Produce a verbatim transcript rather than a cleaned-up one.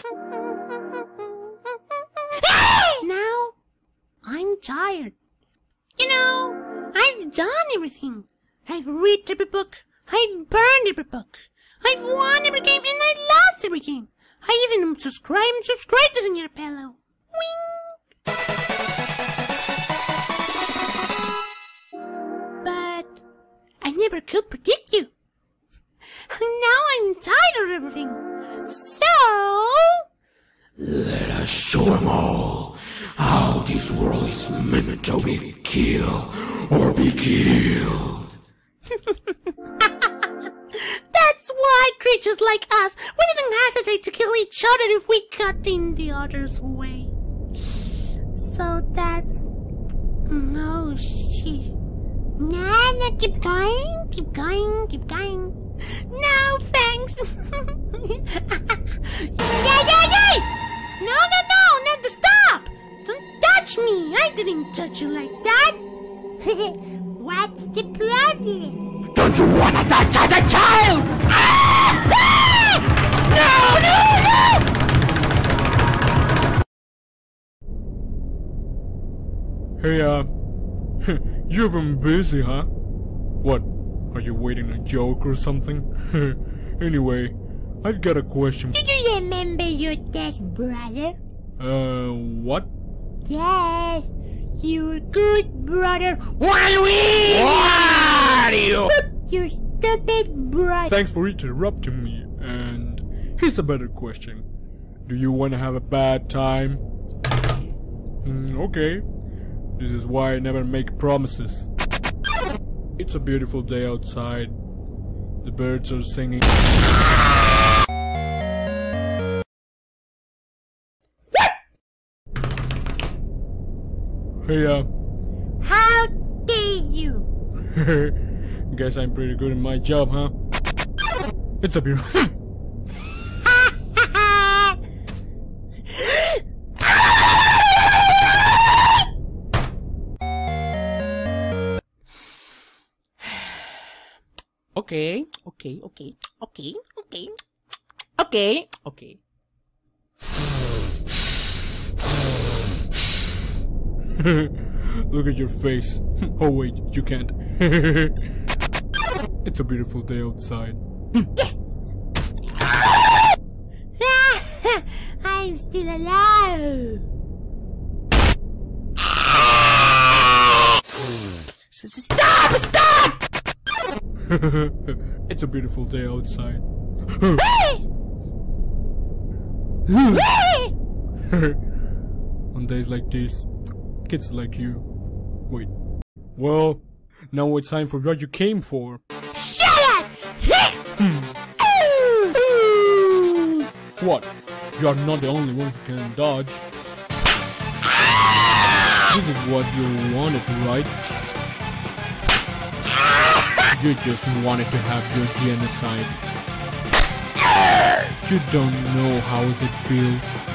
Now, I'm tired. You know, I've done everything. I've read every book. I've burned every book. I've won every game and I lost every game. I even subscribed and subscribed to Señor Pello. Wing! But I never could predict you. Now I'm tired of everything. So... let us show them all how this world is meant to be killed or be killed. That's why creatures like us wouldn't hesitate to kill each other if we got in the other's way. So that's... oh shit. Nah, nah, keep going, keep going, keep going. No, thanks. Yay, yay, yay! No, no, no, not stop! Don't touch me! I didn't touch you like that. What's the problem? Don't you wanna touch the child? No, no, no! Hey, uh, you've been busy, huh? What? Are you waiting a joke or something? Anyway, I've got a question. Do you remember your dead brother? Uh, what? Yes, your good brother. What are you? Your stupid brother. Thanks for interrupting me. And here's a better question. Do you want to have a bad time? Mm, okay. This is why I never make promises. It's a beautiful day outside. The birds are singing. Hey, uh... how dare you? guess I'm pretty good at my job, huh? It's a beautiful... Okay, okay, okay, okay, okay, okay, okay. Look at your face. Oh wait, you can't. It's a beautiful day outside. Yes! I'm still alive. Stop! Stop! It's a beautiful day outside. On days like this, kids like you. Wait. Well, now it's time for what you came for. Shut up! What? You are not the only one who can dodge. This is what you wanted, right? You just wanted to have your genocide. You don't know how does it feel